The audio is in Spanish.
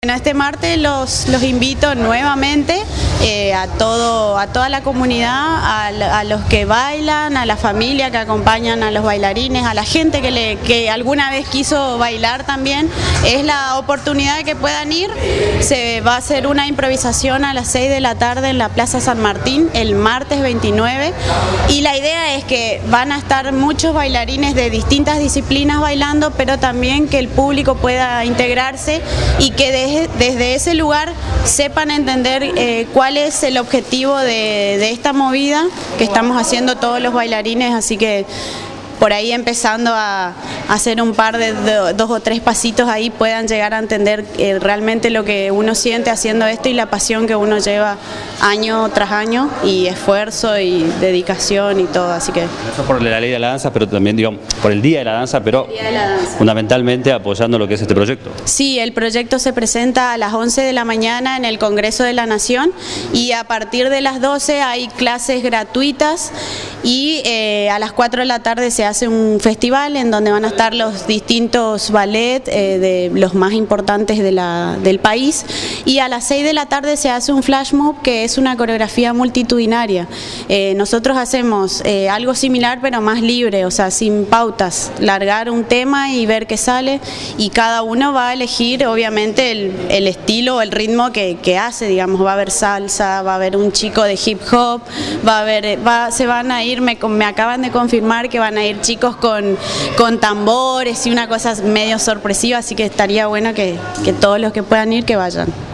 Este martes los invito nuevamente a toda la comunidad, a los que bailan, a la familia que acompañan a los bailarines, a la gente que alguna vez quiso bailar también. Es la oportunidad de que puedan ir. Se va a hacer una improvisación a las 6 de la tarde en la Plaza San Martín el martes 29 y la idea es que van a estar muchos bailarines de distintas disciplinas bailando, pero también que el público pueda integrarse y que desde ese lugar sepan entender cuál es el objetivo de esta movida que estamos haciendo todos los bailarines, así que por ahí empezando a hacer un par de 2 o 3 pasitos ahí puedan llegar a entender realmente lo que uno siente haciendo esto y la pasión que uno lleva año tras año y esfuerzo y dedicación y todo, así que... Eso por la ley de la danza, pero también digamos por el Día de la Danza, pero fundamentalmente apoyando lo que es este proyecto. Sí, el proyecto se presenta a las 11 de la mañana en el Congreso de la Nación y a partir de las 12 hay clases gratuitas y a las 4 de la tarde se hace un festival en donde van a estar los distintos ballet de los más importantes del país y a las 6 de la tarde se hace un flash mob que es una coreografía multitudinaria. Nosotros hacemos algo similar pero más libre, o sea, sin pautas, largar un tema y ver qué sale y cada uno va a elegir obviamente el estilo o el ritmo que hace, digamos, va a haber salsa, va a haber un chico de hip hop, se van a ir, me acaban de confirmar que van a ir chicos con tambores y una cosa medio sorpresiva, así que estaría bueno que todos los que puedan ir que vayan.